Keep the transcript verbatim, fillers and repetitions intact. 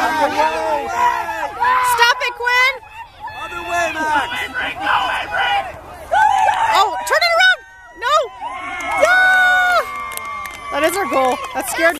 Stop it, Quinn! Other way, Max! Avery, go, Avery! Oh, turn it around! No! Yeah! That is our goal. That scared